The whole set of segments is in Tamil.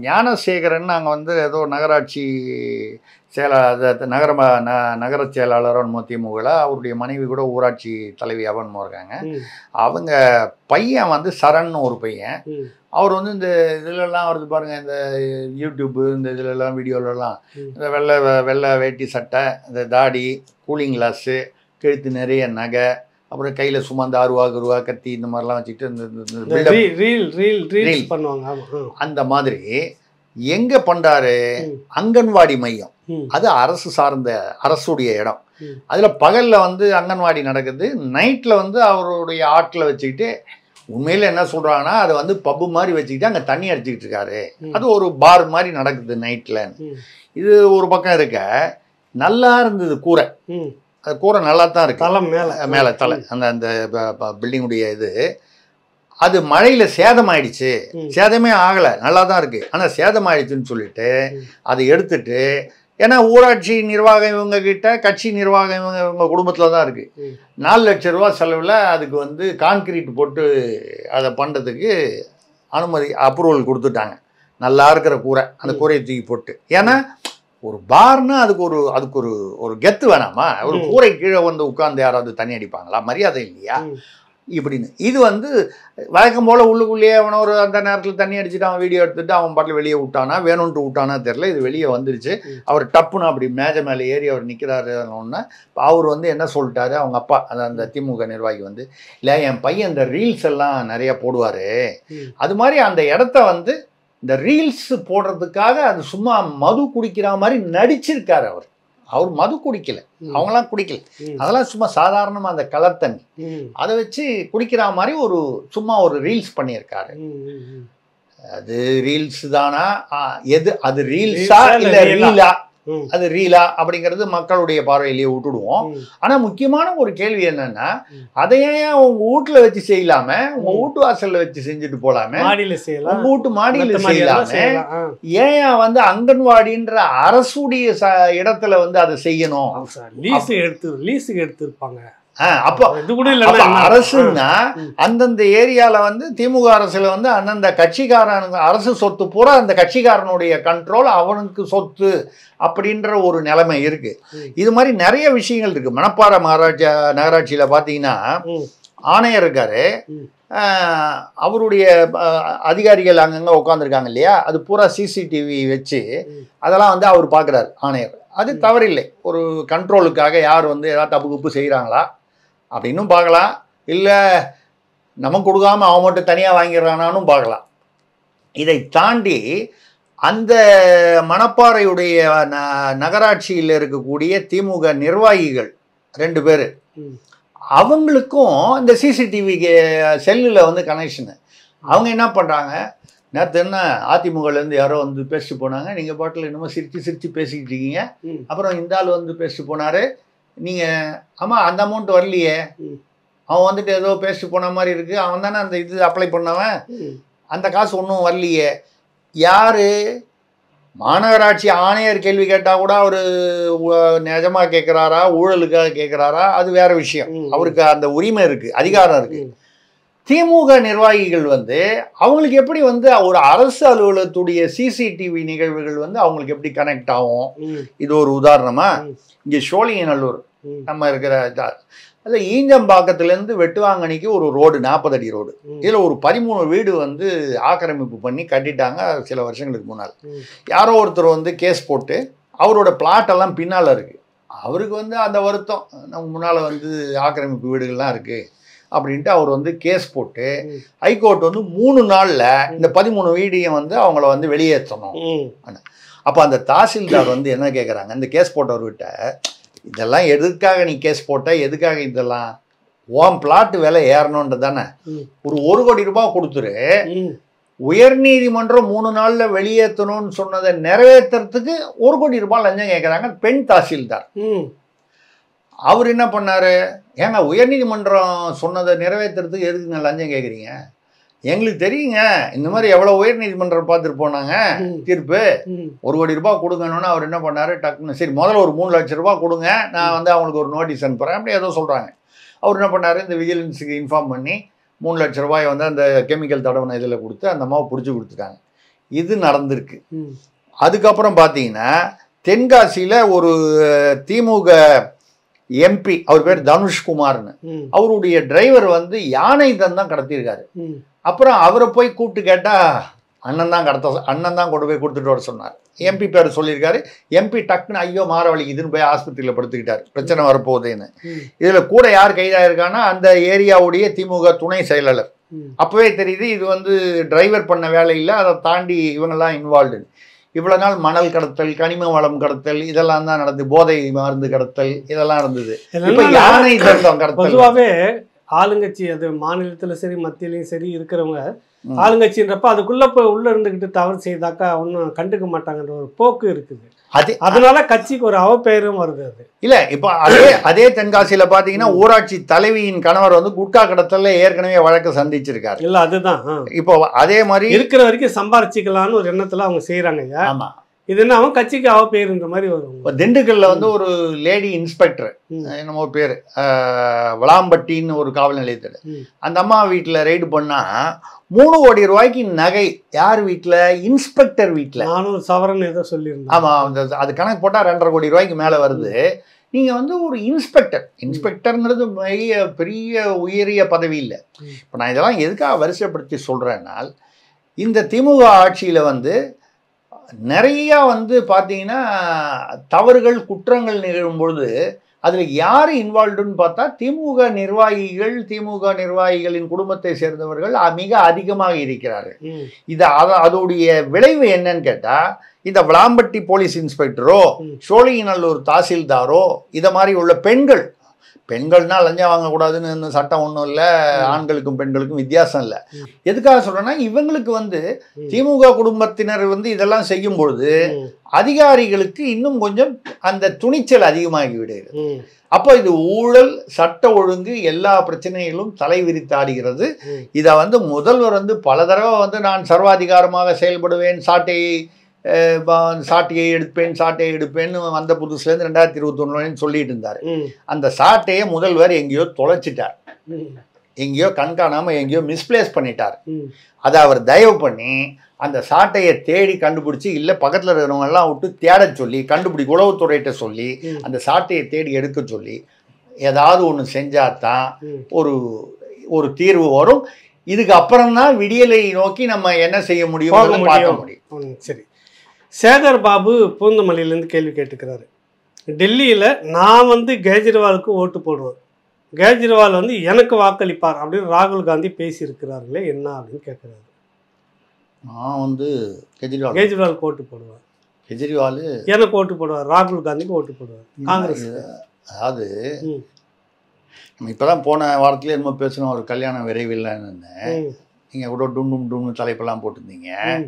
ஞானசேகரன் நாங்கள் வந்து ஏதோ நகராட்சி நகர செயலாளர் திமுக, அவருடைய மனைவி கூட ஊராட்சி தலைவி அவன்மோ இருக்காங்க. அவங்க பையன் வந்து சரண் ஒரு பையன். அவர் வந்து இந்த இதிலெல்லாம் வருது பாருங்க, இந்த யூடியூப்பு இந்த இதிலெல்லாம் வீடியோலலாம் இந்த வெள்ளை வேட்டி சட்டை, இந்த தாடி, கூலிங் கிளாஸு, கழுத்து நிறைய நகை, அப்புறம் கையில் சுமந்து 6 ரூபா கத்தி இந்த மாதிரிலாம் வச்சுக்கிட்டு ரீல் பண்ணுவாங்க. அந்த மாதிரி எங்கே பண்ணுறாரு? அங்கன்வாடி மையம். அது அரசு சார்ந்த அரசுடைய இடம். அதில் பகலில் வந்து அங்கன்வாடி நடக்குது, நைட்டில் வந்து அவருடைய ஆட்டில் வச்சுக்கிட்டு உண்மையில் என்ன சொல்கிறாங்கன்னா அது வந்து பப்பு மாதிரி வச்சுக்கிட்டு அங்கே தண்ணி அடிச்சுக்கிட்டு இருக்காரு. அது ஒரு பார் மாதிரி நடக்குது நைட்டில். இது ஒரு பக்கம் இருக்க நல்லா இருந்தது கூரை. அது கூரை நல்லா தான் இருக்கு, தலை மேலே தலை அந்த பில்டிங்குடைய இது. அது மழையில் சேதமாயிடுச்சு. சேதமே ஆகலை, நல்லா தான் இருக்குது, ஆனால் சேதமாயிடுச்சுன்னு சொல்லிட்டு அதை எடுத்துட்டு, ஏன்னா ஊராட்சி நிர்வாகம் இவங்க கிட்ட, கட்சி நிர்வாகம் இவங்க குடும்பத்தில் தான் இருக்குது. 4 லட்சம் ரூபா செலவில் அதுக்கு வந்து கான்கிரீட் போட்டு அதை பண்ணுறதுக்கு அப்ரூவல் கொடுத்துட்டாங்க. நல்லா இருக்கிற கூரை, அந்த கூரையை தூக்கி போட்டு. ஏன்னா ஒரு பார்னா அதுக்கு ஒரு கெத்து வேணாமா? ஒரு கூரை கீழே வந்து உட்கார்ந்து யாராவது தண்ணி அடிப்பாங்களா? மரியாதை இல்லையா இப்படின்னு. இது வந்து வழக்கம் போல் உள்ளுக்குள்ளேயே அவனை ஒரு அந்த நேரத்தில் தண்ணி அடிச்சுட்டு அவன் வீடியோ எடுத்துட்டு அவன் பாட்டில் வெளியே விட்டானா, வேணும்ன்ட்டு விட்டானா தெரில. இது வெளியே வந்துருச்சு. அவர் டப்புன்னு அப்படி மேஜை மேலே ஏறி அவர் நிற்கிறாருன்னா அவர் வந்து என்ன சொல்லிட்டாரு, அவங்க அப்பா அந்த திமுக நிர்வாகி வந்து, இல்லை என் பையன் இந்த ரீல்ஸ் எல்லாம் நிறைய போடுவார், அது மாதிரி அந்த இடத்த வந்து இந்த ரீல்ஸ் போடுறதுக்காக அது சும்மா மது குடிக்கிற மாதிரி நடிச்சிருக்காரு. அவர் மது குடிக்கல, அவங்களாம் குடிக்கல, அதெல்லாம் சும்மா சாதாரணமாக அந்த கலர் தண்ணி அதை வச்சு குடிக்கிற மாதிரி சும்மா ஒரு ரீல்ஸ் பண்ணியிருக்காரு. அது ரீல்ஸ் தானா? அது ரீல்ஸா இல்லை ரீலா? அது ரீலா அப்படிங்கிறது மக்களுடைய பார்வையிலேயே விட்டுடுவோம். ஆனா முக்கியமான ஒரு கேள்வி என்னன்னா, அதையே உங்க வீட்டுல வச்சு செய்யலாம, உங்க வீட்டு வாசல்ல வச்சு செஞ்சுட்டு போலாமே, உங்க வீட்டு மாடியில செய்யலாமே, ஏன் வந்து அங்கன்வாடின்ற அரசுடைய இடத்துல வந்து அதை செய்யணும்? லீஸுக்கு எடுத்துருப்பாங்க. அப்போ அரசுன்னா அந்தந்த ஏரியால வந்து திமுக அரசுல வந்து அந்தந்த கட்சிக்காரனுக்கு அரசு சொத்து பூரா அந்த கட்சிக்காரனுடைய கண்ட்ரோல், அவனுக்கு சொத்து அப்படின்ற ஒரு நிலைமை இருக்கு. இது மாதிரி நிறைய விஷயங்கள் இருக்கு. மணப்பாறை நகராட்சியில பாத்தீங்கன்னா ஆணையர் இருக்காரு, அவருடைய அதிகாரிகள் அங்கங்க உட்காந்துருக்காங்க இல்லையா, அது பூரா சிசிடிவி வச்சு அதெல்லாம் வந்து அவர் பார்க்குறாரு ஆணையர். அது தவறில்லை. ஒரு கண்ட்ரோலுக்காக யார் வந்து ஏதாவது தப்பு குப்பு செய்கிறாங்களா அப்படின்னும் பார்க்கலாம், இல்லை நமக்கு கொடுக்காம அவன் மட்டும் தனியாக வாங்கிடுறானானும் பார்க்கலாம். இதை தாண்டி அந்த மணப்பாறையுடைய நகராட்சியில் இருக்கக்கூடிய திமுக நிர்வாகிகள் 2 பேர், அவங்களுக்கும் இந்த சிசிடிவி செல்லில் வந்து கனெக்ஷனு. அவங்க என்ன பண்ணுறாங்க, நேற்று என்ன அதிமுகலேருந்து யாரோ வந்து பேசிட்டு போனாங்க, நீங்கள் பாட்டில் என்னமோ சிரித்து பேசிக்கிட்டு இருக்கீங்க, அப்புறம் இந்த ஆள் வந்து பேசிட்டு போனார், நீங்கள் ஆமாம் அந்த அமௌண்ட் வரலையே, அவன் வந்துட்டு ஏதோ பேசிட்டு போன மாதிரி இருக்குது, அவன் தானே அந்த இது அப்ளை பண்ணவன், அந்த காசு ஒன்றும் வரலையே. யார்? மாநகராட்சி ஆணையர் கேள்வி கேட்டால் கூட அவர் நிஜமாக கேட்குறாரா, ஊழலுக்காக கேட்குறாரா, அது வேறு விஷயம். அவருக்கு அந்த உரிமை இருக்குது, அதிகாரம் இருக்குது. திமுக நிர்வாகிகள் வந்து அவங்களுக்கு எப்படி வந்து ஒரு அரசு அலுவலகத்துடைய சிசிடிவி நிகழ்வுகள் வந்து அவங்களுக்கு எப்படி கனெக்ட் ஆகும்? இது ஒரு உதாரணமா. இங்கே சோழிங்கநல்லூர் நம்ம இருக்கிற அது ஈஞ்சம்பாக்கத்துலேருந்து வெட்டுவாங்கனிக்கு ஒரு ரோடு, 40 அடி ரோடு. இதில் ஒரு 13 வீடு வந்து ஆக்கிரமிப்பு பண்ணி கட்டிட்டாங்க சில வருஷங்களுக்கு முன்னால். யாரோ ஒருத்தர் வந்து கேஸ் போட்டு அவரோட பிளாட்டெல்லாம் பின்னால் இருக்குது. அவருக்கு வந்து அந்த வருத்தம், நம்ம முன்னால் வந்து ஆக்கிரமிப்பு வீடுகள்லாம் இருக்குது அப்படின்ட்டு அவர் வந்து கேஸ் போட்டு ஹைகோர்ட் வந்து 3 நாளில் இந்த 13 வீடையும் வந்து அவங்கள வந்து வெளியேற்றணும். அப்போ அந்த தாசில்தார் வந்து என்ன கேட்குறாங்க, இந்த கேஸ் போட்டவர்கிட்ட, இதெல்லாம் எதுக்காக நீ கேஸ் போட்ட, எதுக்காக இதெல்லாம், உன் பிளாட்டு விலை ஏறணுன்றது தானே, ஒரு 1 கோடி ரூபாய் கொடுத்துரு, உயர்நீதிமன்றம் 3 நாளில் வெளியேற்றணும்னு சொன்னதை நிறைவேற்றுறதுக்கு 1 கோடி ரூபாய் லஞ்சம் கேட்குறாங்க பெண் தாசில்தார். அவர் என்ன பண்ணாரு, ஏங்க உயர்நீதிமன்றம் சொன்னதை நிறைவேற்றுறதுக்கு எதுக்குங்க லஞ்சம் கேட்குறீங்க, எங்களுக்கு தெரியுங்க இந்த மாதிரி எவ்வளோ உயர்நீதிமன்றம் பார்த்துட்டு போனாங்க தீர்ப்பு, 1 கோடி ரூபாய் கொடுங்கன்னு. அவர் என்ன பண்ணாரு, டக்குன்னு சரி முதல்ல ஒரு 3 லட்சம் ரூபாய் கொடுங்க, நான் வந்து அவங்களுக்கு ஒரு நோட்டீஸ் அனுப்புகிறேன் அப்படி ஏதோ சொல்கிறாங்க. அவர் என்ன பண்ணார், இந்த விஜிலன்ஸுக்கு இன்ஃபார்ம் பண்ணி 3 லட்சம் ரூபாய் வந்து அந்த கெமிக்கல் தடவின இதில் கொடுத்து அந்த அம்மாவை பிடிச்சி கொடுத்துட்டாங்க. இது நடந்திருக்கு. அதுக்கப்புறம் பார்த்தீங்கன்னா தென்காசியில் ஒரு திமுக எம்பி, அவர் பேர் தனுஷ்குமார்னு, அவருடைய டிரைவர் வந்து யானை தான் கடத்தியிருக்காரு. அப்புறம் அவரை போய் கூப்பிட்டு கேட்டால் அண்ணன் தான் கொண்டு போய் கொடுத்துட்டு வர சொன்னார். எம்பி பேர் சொல்லியிருக்காரு. எம்பி டக்குன்னு ஐயோ மாற வலிக்குதுன்னு போய் ஆஸ்பத்திரியில் படுத்துக்கிட்டார், பிரச்சனை வரப்போகுதுன்னு. இதில் கூட யார் கைதாயிருக்கான்னா அந்த ஏரியாவுடைய திமுக துணை செயலாளர். அப்போவே தெரியுது இது வந்து டிரைவர் பண்ண வேலையில், அதை தாண்டி இவங்கெல்லாம் இன்வால்வ்டு. இவ்வளோ நாள் மணல் கடத்தல், கனிம வளம் கடத்தல் இதெல்லாம் தான் நடந்தது, போதை மருந்து கடத்தல் இதெல்லாம் இருந்தது. இப்போ யானை தந்தம் கடத்தல். பொதுவாகவே ஆளுங்கட்சி, அது மாநிலத்தில் சரி மத்தியிலையும் சரி இருக்கிறவங்க ஆளுங்கட்சின்றப்ப அதுக்குள்ள போய் உள்ள இருந்துக்கிட்டு தவறு செய்தாக்கா ஒன்றும் கண்டுக்க மாட்டாங்கன்ற ஒரு போக்கு இருக்குது. அதனால கட்சிக்கு ஒரு அவப்பெயரும் வருது. அது இல்ல இப்போ அதே தென்காசியில பாத்தீங்கன்னா ஊராட்சி தலைவியின் கணவர் வந்து குட்கா கடத்தல்ல ஏற்கனவே வழக்கு சந்திச்சிருக்காரு. இல்ல அதுதான் இப்போ அதே மாதிரி இருக்கிற வரைக்கும் சம்பாரிச்சிக்கலாம்னு ஒரு எண்ணத்துல அவங்க செய்யறாங்க. ஆமா, இது என்ன அவன் கட்சிக்கு அவப்பெயர்ன்ற மாதிரி வரும். திண்டுக்கல்ல வந்து ஒரு லேடி இன்ஸ்பெக்டர், என்னமோ பேர் வளாம்பட்டின்னு ஒரு காவல் நிலையத்தில், அந்த அம்மா வீட்டில் ரெய்டு பண்ணா 3 கோடி ரூபாய்க்கு நகை. யார் வீட்டில்? இன்ஸ்பெக்டர் வீட்டில். 400 சவரன் ஏதோ சொல்லியிருந்தேன். ஆமாம், அது கணக்கு போட்டால் 2.5 கோடி ரூபாய்க்கு மேலே வருது. நீங்கள் வந்து ஒரு இன்ஸ்பெக்டர்ங்கிறது பெரிய உயரிய பதவி இல்லை. இப்போ நான் இதெல்லாம் எதுக்காக வரிசைப்படுத்தி சொல்கிறேன்னால், இந்த திமுக ஆட்சியில் வந்து நிறையா வந்து பார்த்தீங்கன்னா தவறுகள் குற்றங்கள் நிகழும்பொழுது அதில் யார் இன்வால்வ்டுன்னு பார்த்தா திமுக நிர்வாகிகளின் குடும்பத்தை சேர்ந்தவர்கள் மிக அதிகமாக இருக்கிறார்கள். இது அதோடைய விளைவு என்னன்னு கேட்டால், இந்த விளாம்பட்டி போலீஸ் இன்ஸ்பெக்டரோ சோழிங்கநல்லூர் தாசில்தாரோ இதை மாதிரி உள்ள பெண்கள்னா லஞ்சம் வாங்கக்கூடாதுன்னு சட்டம் ஒன்றும் இல்லை, ஆண்களுக்கும் பெண்களுக்கும் வித்தியாசம் இல்லை. எதுக்காக சொல்கிறேன்னா, இவங்களுக்கு வந்து திமுக குடும்பத்தினர் வந்து இதெல்லாம் செய்யும் பொழுது அதிகாரிகளுக்கு இன்னும் கொஞ்சம் அந்த துணிச்சல் அதிகமாகி விடுகிறது. அப்போ இது ஊழல், சட்ட ஒழுங்கு எல்லா பிரச்சனைகளும் தலைவிரித்தாடுகிறது. இதை வந்து முதல்வர் வந்து பல தடவை வந்து நான் சர்வாதிகாரமாக செயல்படுவேன், சாட்டையை எடுப்பேன்னு வந்த புதுசுலேருந்து 2021 சொல்லிட்டு இருந்தார். அந்த சாட்டையை முதல்வர் எங்கேயோ தொலைச்சிட்டார், எங்கேயோ கண்காணாமல் எங்கேயோ மிஸ்பிளேஸ் பண்ணிட்டார். அதை அவர் தயவு பண்ணி அந்த சாட்டையை தேடி கண்டுபிடிச்சி, இல்லை பக்கத்தில் இருக்கிறவங்கெல்லாம் விட்டு தேட சொல்லி உளவுத்துறையிட்ட சொல்லி அந்த சாட்டையை தேடி எடுக்க சொல்லி ஏதாவது ஒன்று செஞ்சாதான் ஒரு தீர்வு வரும். இதுக்கு அப்புறம்தான் விடியலை நோக்கி நம்ம என்ன செய்ய முடியும் பார்க்க முடியும். சரி, சேகர் பாபு பூந்தமல்லியிலேருந்து கேள்வி கேட்டுக்கிறாரு. டெல்லியில் நான் வந்து கெஜ்ரிவாலுக்கு ஓட்டு போடுவேன், கெஜ்ரிவால் வந்து எனக்கு வாக்களிப்பார் அப்படின்னு ராகுல் காந்தி பேசியிருக்கிறார்களே என்ன அப்படின்னு கேட்குறாரு. நான் வந்து கெஜ்ரிவாலுக்கு ஓட்டு போடுவேன், கெஜ்ரிவால் எனக்கு ஓட்டு போடுவார், ராகுல் காந்திக்கு ஓட்டு போடுவார் காங்கிரஸ். அதாவது நம்ம இப்போ தான் போன வாரத்துலேயே என்னமோ பேசணும், ஒரு கல்யாணம் விரைவில்லைன்னு. நீங்கள் கூட டும்னு தலைப்பெல்லாம் போட்டிருந்தீங்க.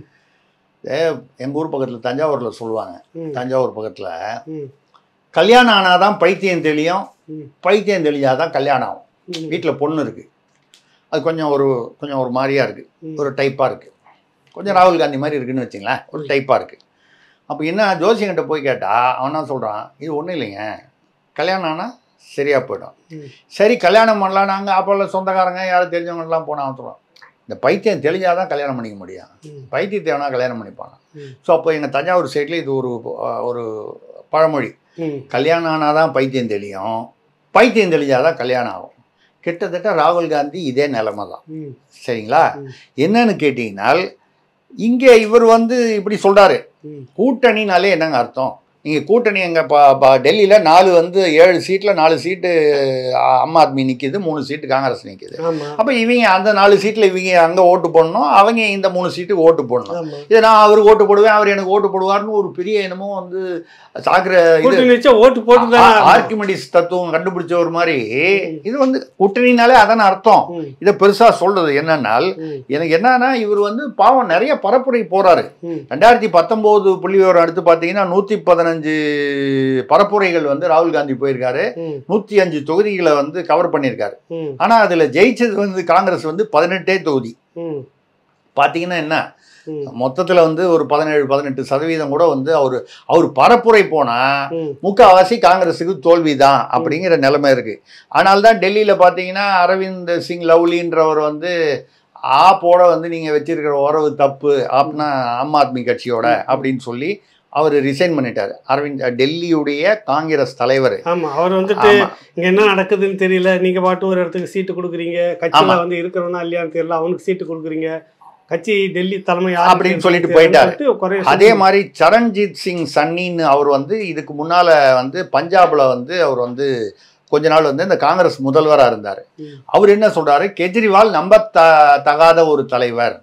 எங்கள் ஊர் பக்கத்தில் தஞ்சாவூரில் சொல்லுவாங்க, தஞ்சாவூர் பக்கத்தில் கல்யாணம் ஆனாதான் பைத்தியம் தெளியும், பைத்தியம் தெளிஞ்சாதான் கல்யாணம் ஆகும். வீட்டில் பொண்ணு இருக்குது, அது கொஞ்சம் ஒரு மாதிரியாக இருக்குது, ஒரு டைப்பாக இருக்குது, கொஞ்சம் ராகுல் காந்தி மாதிரி இருக்குதுன்னு வச்சிங்களேன், ஒரு டைப்பாக இருக்குது. அப்போ என்ன ஜோசியங்கிட்ட போய் கேட்டால் அவன் என்ன சொல்கிறான், இது ஒன்றும் இல்லைங்க, கல்யாணம் ஆனால் சரியாக போய்டும். சரி கல்யாணம் பண்ணலாம், நாங்கள் அப்போல்லாம் சொந்தக்காரங்க யாரும் தெரிஞ்சவங்கலாம் போனால் அவன் சொல்கிறான், இந்த பைத்தியம் தெளிஞ்சாதான் கல்யாணம் பண்ணிக்க முடியும், பைத்தியத்தை வேணா கல்யாணம் பண்ணிப்பாங்க. ஸோ அப்போ எங்கள் தஞ்சாவூர் சைடில் இது ஒரு பழமொழி, கல்யாணம் ஆனால் தான் பைத்தியம் தெளியும், பைத்தியம் தெளிஞ்சாதான் கல்யாணம் ஆகும். கிட்டத்தட்ட ராகுல் காந்தி இதே நிலைமை தான். சரிங்களா? என்னன்னு கேட்டிங்கனால், இங்கே இவர் வந்து இப்படி சொல்கிறாரு, கூட்டணினாலே என்னங்க அர்த்தம்? நீங்கள் கூட்டணி எங்கள் டெல்லியில் 7 சீட்டில் 4 சீட்டு ஆம் ஆத்மி நிற்கிது, 3 சீட்டு காங்கிரஸ் நிற்கிது. அப்போ இவங்க அந்த 4 சீட்டில் இவங்க அங்கே ஓட்டு போடணும், அவங்க இந்த 3 சீட்டுக்கு ஓட்டு போடணும். இதை நான் அவருக்கு ஓட்டு போடுவேன், அவர் எனக்கு ஓட்டு போடுவார்னு ஒரு பெரிய என்னமோ வந்து சாக்கிர ஓட்டு போட்டு ஆர்கிமெடிஸ் தத்துவம் கண்டுபிடிச்ச ஒரு மாதிரி. இது வந்து கூட்டணினாலே அதான அர்த்தம். இதை பெருசாக சொல்றது என்னன்னால், எனக்கு என்னன்னா இவர் வந்து பாவம் நிறைய பரப்புரை போறாரு. 2019 புள்ளி விவரம் எடுத்து பார்த்தீங்கன்னா 115 பரப்புரைகள் வந்து ராகுல் காந்தி போயிருக்காரு, 105 தொகுதிகளை வந்து கவர் பண்ணியிருக்காரு. ஆனா அதுல ஜெயிச்சது வந்து காங்கிரஸ் வந்து 18 தொகுதி. பாத்தீங்கன்னா என்ன, மொத்தத்துல வந்து ஒரு 17-18% கூட வந்து அவர் பரப்புரை போனா முக்கால்வாசி காங்கிரஸுக்கு தோல்விதான் அப்படிங்கிற நிலைமை இருக்கு. ஆனால் தான் டெல்லியில பாத்தீங்கன்னா அரவிந்த் சிங் லவ்லின்றவர் வந்து ஆப்போட வந்து நீங்க வச்சிருக்கிற உறவு தப்பு அப்படின்னா ஆம் ஆத்மி கட்சியோட அப்படின்னு சொல்லி அவர் ரிசைன் பண்ணிட்டாரு. அரவிந்த் டெல்லியுடைய காங்கிரஸ் தலைவர். ஆமா, அவர் வந்துட்டு இங்க என்ன நடக்குதுன்னு தெரியல, நீங்க பாட்டு ஒரு இடத்துக்கு சீட்டு கொடுக்குறீங்க, கட்சியில வந்து இருக்கிறவனா இல்லையான்னு தெரியல, அவனுக்கு சீட்டு கொடுக்குறீங்க, கட்சி டெல்லி தலைமை அப்படின்னு சொல்லிட்டு போயிட்டாரு. அதே மாதிரி சரண்ஜித் சிங் சன்னின்னு அவர் வந்து இதுக்கு முன்னால வந்து பஞ்சாப்ல வந்து அவர் வந்து கொஞ்ச நாள் வந்து இந்த காங்கிரஸ் முதல்வராக இருந்தார். அவர் என்ன சொல்றாரு, கெஜ்ரிவால் நம்ப தகாத ஒரு தலைவர்,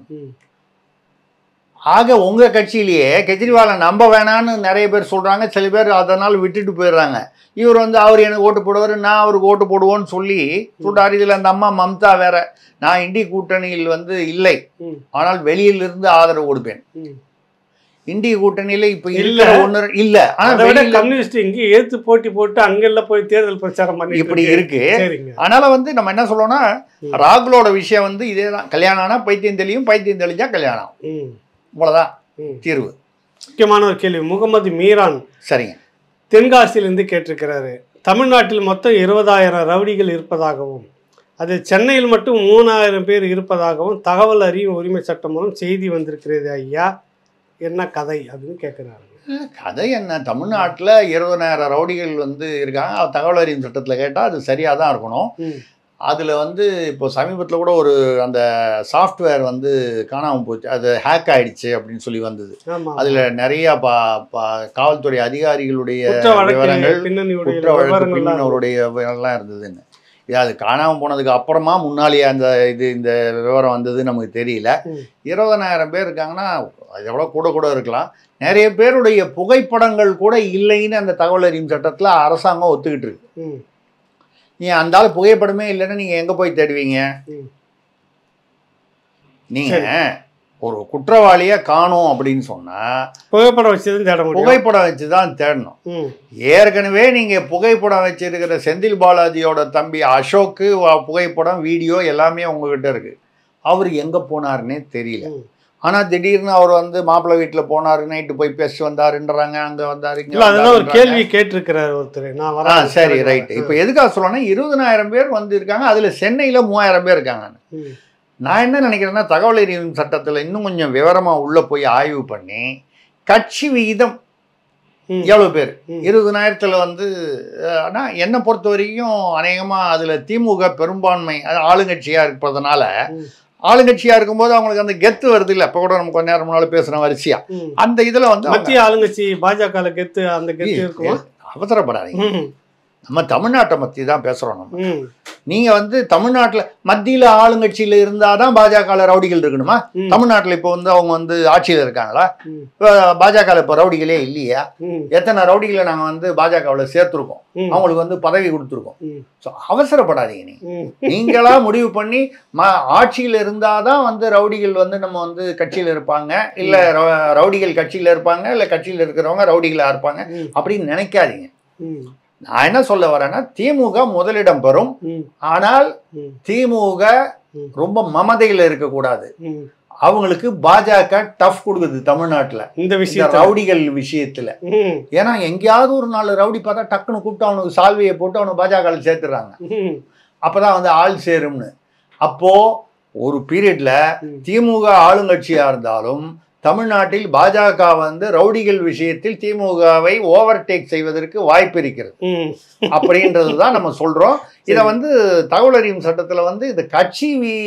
ஆக உங்க கட்சியிலேயே கெஜ்ரிவாலை நம்ப வேணான்னு நிறைய பேர் சொல்றாங்க, சில பேர் அதனால் விட்டுட்டு போயிடுறாங்க. இவர் வந்து அவர் எனக்கு ஓட்டு போடுவார், நான் அவருக்கு ஓட்டு போடுவோன்னு சொல்லி சொல்றாரு. இதுல அந்த அம்மா மம்தா வேற, நான் இந்திய கூட்டணியில் வந்து இல்லை, ஆனால் வெளியிலிருந்து ஆதரவு கொடுப்பேன். இந்திய கூட்டணியில இப்ப இல்ல ஒண்ணு இல்ல, ஆனா கம்யூனிஸ்ட் இங்கே ஏத்து போட்டி போட்டு அங்கெல்லாம் போய் தேர்தல் பிரச்சாரம் பண்ணி இப்படி இருக்கு. அதனால வந்து நம்ம என்ன சொல்றோம்னா, ராகுலோட விஷயம் வந்து இதேதான், கல்யாணம் ஆனா பைத்தியம் தெளியும், பைத்தியம் தெளிஞ்சா கல்யாணம், இவ்வளவுதான் தீர்வு. முக்கியமான ஒரு கேள்வி, முகமது மீரான் சரிங்க தென்காசியிலிருந்து கேட்டிருக்கிறாரு. தமிழ்நாட்டில் மொத்தம் 20,000 ரவுடிகள் இருப்பதாகவும், அது சென்னையில் மட்டும் 3,000 பேர் இருப்பதாகவும் தகவல் அறியும் உரிமை சட்டம் மூலம் செய்தி வந்திருக்கிறது ஐயா, என்ன கதை அப்படின்னு கேட்குறாரு. கதை என்ன, தமிழ்நாட்டில் 20,000 ரவுடிகள் வந்து இருக்காங்க, தகவல் அறியும் சட்டத்தில் கேட்டால் அது சரியாக தான் இருக்கணும். அதில் வந்து இப்போ சமீபத்தில் கூட ஒரு அந்த சாஃப்ட்வேர் வந்து காணாமல் போச்சு, அது ஹேக் ஆகிடுச்சு அப்படின்னு சொல்லி வந்தது. அதில் நிறையா காவல்துறை அதிகாரிகளுடைய விவரங்கள், குற்ற வழக்கு பின்னவருடைய விவரம்லாம் இருந்ததுன்னு. அது காணாமல் போனதுக்கு அப்புறமா முன்னாலேயே அந்த இந்த விவரம் வந்தது நமக்கு தெரியல. 20,000 பேர் இருக்காங்கன்னா அது எவ்வளோ கூட இருக்கலாம். நிறைய பேருடைய புகைப்படங்கள் கூட இல்லைன்னு அந்த தகவல் அறியும் சட்டத்தில் அரசாங்கம் ஒத்துக்கிட்டு இருக்கு. நீங்க அந்த ஆள் புகைப்படமே இல்லைன்னா நீங்க எங்க போய் தேடுவீங்க? நீங்க ஒரு குற்றவாளியை காணும் அப்படின்னு சொன்னா புகைப்படம் வச்சுதான் தேட முடியும், புகைப்படம் வச்சுதான் தேடணும். ஏற்கனவே நீங்க புகைப்படம் வச்சிருக்கிற செந்தில் பாலாஜியோட தம்பி அசோக்கு புகைப்படம் வீடியோ எல்லாமே உங்ககிட்ட இருக்கு. அவர் எங்க போனாருன்னே தெரியல. ஆனா திடீர்னு அவர் வந்து மாப்பிள்ளை வீட்டுல போனாரு, நைட்டு போய் பேசி வந்தாருன்றாங்க, அங்க வந்தாரு. அதெல்லாம் ஒரு கேள்வி கேட்டிருக்கிறார் ஒருத்தர். சரி ரைட். இப்ப எதுக்காக சொல்லணும்னா 20,000 பேர் வந்து இருக்காங்க, அதுல சென்னையில 3,000 பேர் இருக்காங்க. நான் என்ன நினைக்கிறேன்னா, தகவல் அறியும் சட்டத்துல இன்னும் கொஞ்சம் விவரமா உள்ள போய் ஆய்வு பண்ணி கட்சி விகிதம் எவ்வளவு பேர் 20,000 வந்து, ஆனா என்னை பொறுத்த வரைக்கும் அநேகமா அதுல திமுக பெரும்பான்மை ஆளுங்கட்சியா இருப்பதனால, ஆளுங்கட்சியா இருக்கும்போது அவங்களுக்கு அந்த கெத்து வருது இல்ல. இப்ப கூட நம்ம கொஞ்ச நேரம் முன்னால பேசுறோம் வரிசையா, அந்த இதுல வந்து மத்திய ஆளுங்கட்சி பாஜக கெத்து, அந்த கெத்து இருக்கும். அவசரப்படாதீங்க, நம்ம தமிழ்நாட்டை பத்தி தான் பேசுறோம். நம்ம நீங்க வந்து தமிழ்நாட்டுல மத்தியில ஆளுங்கட்சியில இருந்தாதான் பாஜக ரவுடிகள் இருக்கணுமா? தமிழ்நாட்டுல இப்ப வந்து அவங்க வந்து ஆட்சியில இருக்காங்களா? பாஜக இப்ப ரவுடிகளே இல்லையா? எத்தனை ரவுடிகளை நாங்க வந்து பாஜகவுல சேர்த்திருக்கோம், அவங்களுக்கு வந்து பதவி கொடுத்துருக்கோம். அவசரப்படாதீங்க, நீங்களா முடிவு பண்ணி ஆட்சியில இருந்தாதான் வந்து ரவுடிகள் வந்து நம்ம வந்து கட்சியில இருப்பாங்க, இல்ல ரவுடிகள் கட்சியில இருப்பாங்க, இல்ல கட்சியில இருக்கிறவங்க ரவுடிகளா இருப்பாங்க அப்படின்னு நினைக்காதீங்க. நான் என்ன சொல்ல வரேன்னா, திமுக முதலிடம் பெறும், ஆனால் திமுக ரொம்ப மமதையில இருக்கக்கூடாது. அவங்களுக்கு பாஜக டஃப் கொடுக்குது தமிழ்நாட்டுல இந்த விஷயம், ரவுடிகள் விஷயத்துல. ஏன்னா எங்கேயாவது ஒரு 4 ரவுடி பார்த்தா டக்குன்னு கூப்பிட்டு அவனுக்கு சால்வையை போட்டு அவனை பாஜக சேர்த்துறாங்க, அப்பதான் வந்து ஆள் சேரும்னு. அப்போ ஒரு பீரியட்ல திமுக ஆளுங்கட்சியா இருந்தாலும் தமிழ்நாட்டில் பாஜக வந்து ரவுடிகள் விஷயத்தில் திமுகவை ஓவர்டேக் செய்வதற்கு வாய்ப்பு இருக்கிறது அப்படின்றதுதான் நம்ம சொல்றோம். இதை வந்து தகவல் அறியும் சட்டத்துல வந்து இது கட்சி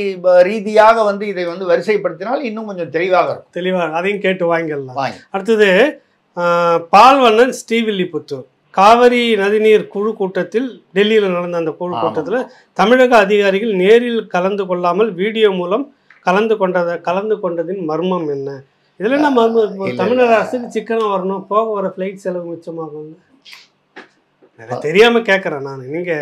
ரீதியாக வந்து இதை வந்து வரிசைப்படுத்தினால் இன்னும் கொஞ்சம் தெளிவாக இருக்கும். தெளிவாக அதையும் கேட்டு வாங்கிடலாம். அடுத்தது பால்வண்ணன் ஸ்ரீவில்லிபுத்தூர் காவிரி நதிநீர் குழு கூட்டத்தில், டெல்லியில் நடந்த அந்த குழு கூட்டத்தில் தமிழக அதிகாரிகள் நேரில் கலந்து கொள்ளாமல் வீடியோ மூலம் கலந்து கொண்டதின் மர்மம் என்ன? இதுல நம்ம தமிழக அரசுக்கு சிக்கனம் வரணும், போக வர ஃப்ளைட் செலவு மிச்சமாகும். தெரியாம கேட்கறேன் நான். நீங்க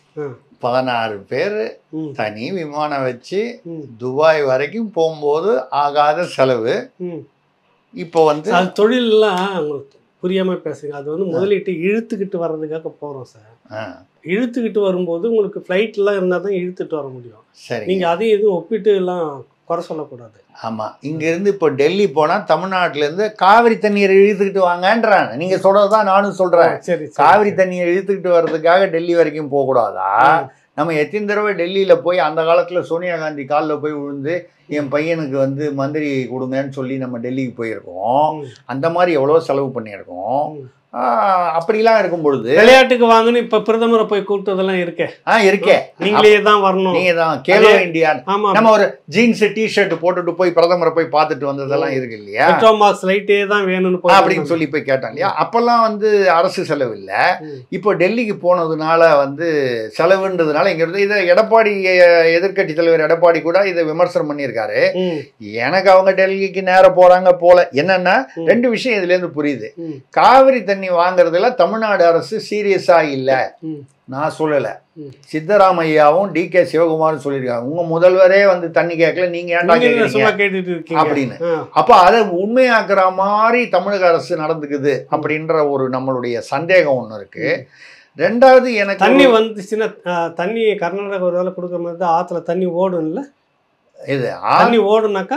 16 பேர் தனி விமானம் வச்சு துபாய் வரைக்கும் போகும்போது ஆகாத செலவு. இப்போ வந்து அது தொழிலெல்லாம் புரியாம பேசுங்க. அது வந்து முதலீட்டு இழுத்துக்கிட்டு வர்றதுக்காக போறோம் சார். இழுத்துக்கிட்டு வரும்போது உங்களுக்கு ஃப்ளைட்லாம் இருந்தால் தான் இழுத்துட்டு வர முடியும். சரி, நீங்க அதையும் எதுவும் ஒப்பிட்டு எல்லாம் குறை சொல்லக்கூடாது. ஆமாம், இங்கேருந்து இப்போ டெல்லி போனால் தமிழ்நாட்டிலேருந்து காவிரி தண்ணீரை இழுத்துக்கிட்டு வாங்கன்றாங்க. நீங்கள் சொல்கிறது தான் நானும் சொல்கிறேன். சரி, காவிரி தண்ணியை இழுத்துக்கிட்டு வர்றதுக்காக டெல்லி வரைக்கும் போகக்கூடாதா? நம்ம எத்தனை தடவை டெல்லியில் போய் அந்த காலத்தில் சோனியா காந்தி காலில் போய் விழுந்து என் பையனுக்கு வந்து மந்திரி கொடுங்கன்னு சொல்லி நம்ம டெல்லிக்கு போயிருக்கோம். அந்த மாதிரி எவ்வளோ செலவு பண்ணியிருக்கோம். அப்படிலாம் இருக்கும் பொழுது விளையாட்டுக்கு வாங்கணும். இப்ப பிரதமரை போய் கூப்பிட்டதெல்லாம் இருக்கே நீங்களே தான் வரணும், நீங்க தான் கேலோ இந்தியா. நம்ம ஒரு ஜீன்ஸ் டிஷர்ட் போட்டுட்டு போய் பிரதமரை போய் பார்த்துட்டு வந்ததெல்லாம் இருக்கு இல்லையா, லைட்டே தான் வேணும்னு அப்படின்னு சொல்லி போய் கேட்டாங்க இல்லையா. அப்பெல்லாம் வந்து அரசு செலவு இல்லை. இப்போ டெல்லிக்கு போனதுனால வந்து செலவுன்றதுனால இங்க இருந்து இதை எடப்பாடி எதிர்கட்சி தலைவர் எடப்பாடி கூட இதை விமர்சனம் பண்ணியிருக்காரு. எனக்கு அவங்க டெல்லிக்கு நேரம் போறாங்க போல. என்னன்னா ரெண்டு விஷயம் இதுல இருந்து புரியுது. காவிரி தண்ணி வாங்குறதுல தமிழ்நாடு அரசு சீரியஸா இல்ல, நான் சொல்லல. சித்தராமையாவும் DK சிவகுமாரும் சொல்லியிருக்காங்க. உங்க முதல்வரே வந்து தண்ணி கேட்கல, நீங்க ஏன்டா கேக்குறீங்க அப்படின்னு. அப்ப அதை உண்மையாக்குற மாதிரி தமிழக அரசு நடந்துக்குது அப்படின்ற ஒரு நம்மளுடைய சந்தேகம் ஒண்ணு இருக்கு. ரெண்டாவது, எனக்கு தண்ணி வந்துச்சுன்னா தண்ணி கர்நாடகா ஒரு வேலை கொடுக்குற மாதிரி தான் ஆத்துல தண்ணி ஓடும் இல்ல. இது தண்ணி ஓடுனாக்கா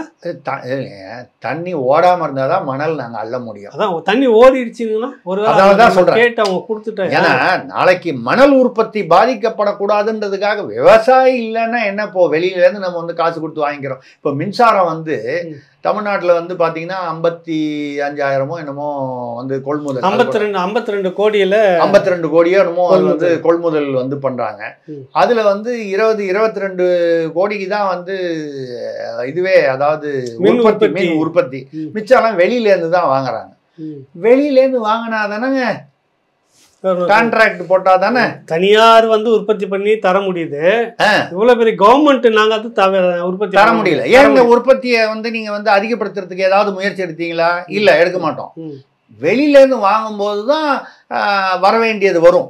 தண்ணி ஓடாம இருந்தாதான் மணல் நாங்க அள்ள முடியும். அதான் தண்ணி ஓடிடுச்சுன்னா ஒரு அதான் சொல்றேன் கேட்டு அவங்க கொடுத்துட்டாங்க. ஏன்னா நாளைக்கு மணல் உற்பத்தி பாதிக்கப்படக்கூடாதுன்றதுக்காக விவசாயி இல்லைன்னா என்ன, இப்போ வெளியில இருந்து நம்ம வந்து காசு கொடுத்து வாங்கிக்கிறோம். இப்போ மின்சாரம் வந்து தமிழ்நாட்டில் வந்து பார்த்தீங்கன்னா 55,000 என்னமோ வந்து கொள்முதல், 52 கோடியில் 52 கோடியோ என்னமோ வந்து கொள்முதல் வந்து பண்ணுறாங்க. அதில் வந்து 22 கோடிக்கு தான் வந்து இதுவே, அதாவது மின் உற்பத்தி. மிச்சம்லாம் வெளியிலேருந்து தான் வாங்குறாங்க. வெளியிலேருந்து வாங்கினா தானேங்க கான்ட்ராக்ட் போட்டா தானே தனியார் வந்து உற்பத்தி பண்ணி தர முடியுது. இவ்வளவு பெரிய கவர்மெண்ட் நாங்க அது உற்பத்தி தர முடியல. ஏங்க உற்பத்தியை வந்து நீங்க வந்து அதிகப்படுத்துறதுக்கு ஏதாவது முயற்சி எடுத்தீங்களா? இல்ல, எடுக்க மாட்டோம். வெளியில இருந்து வாங்கும் போதுதான் வர வேண்டியது வரும்.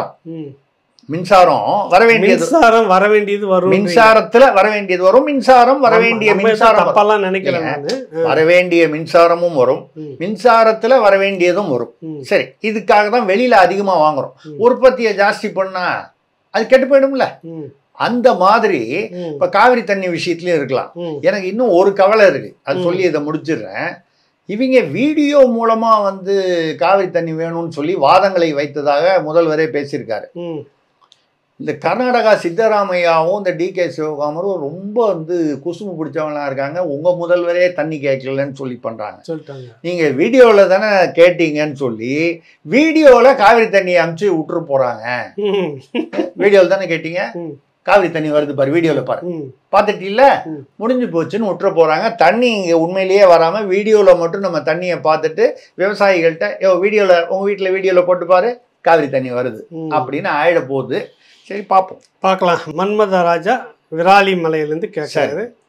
மின்சாரம் வர வேண்டியது வரும். மின்சாரத்துல வர வேண்டியது வரும். மின்சாரம் வர வேண்டிய மின்சாரம் நினைக்கிறேன், வர வேண்டிய மின்சாரமும் வரும். மின்சாரத்துல வர வேண்டியதும் வரும். சரி, இதுக்காக தான் வெளியில அதிகமா வாங்குறோம். உற்பத்தியை ஜாஸ்தி பண்ணா அது கெட்டு போயிடும்ல. அந்த மாதிரி இப்ப காவிரி தண்ணி விஷயத்துலயும் இருக்கலாம். எனக்கு இன்னும் ஒரு கவலை இருக்கு, அது சொல்லி இதை முடிச்சிடுறேன். இவங்க வீடியோ மூலமா வந்து காவிரி தண்ணி வேணும்னு சொல்லி வாதங்களை வைத்ததாக முதல்வரே பேசியிருக்காரு. இந்த கர்நாடகா சித்தராமையாவும் இந்த DK சிவகுமாரும் ரொம்ப வந்து குசும்பு பிடிச்சவங்களா இருக்காங்க. உங்க முதல்வரே தண்ணி கேட்கலன்னு சொல்லி பண்றாங்க. நீங்க வீடியோல தானே கேட்டீங்கன்னு சொல்லி வீடியோல காவிரி தண்ணி அமுச்சு விட்டுரு போறாங்க. வீடியோல தானே கேட்டீங்க, காவிரி தண்ணி வருது பாரு, வீடியோல பாரு, பார்த்துட்டு இல்ல முடிஞ்சு போச்சுன்னு விட்டுற போறாங்க. தண்ணி இங்க உண்மையிலேயே வராம வீடியோல மட்டும் நம்ம தண்ணியை பார்த்துட்டு விவசாயிகள்கிட்ட வீடியோல உங்க வீட்டுல வீடியோல போட்டு பாரு காவிரி தண்ணி வருது அப்படின்னு ஆயிட போகுது. சரி, பார்க்கலாம். மன்மத ராஜா விராலி மலையிலேருந்து கேட்குறாரு.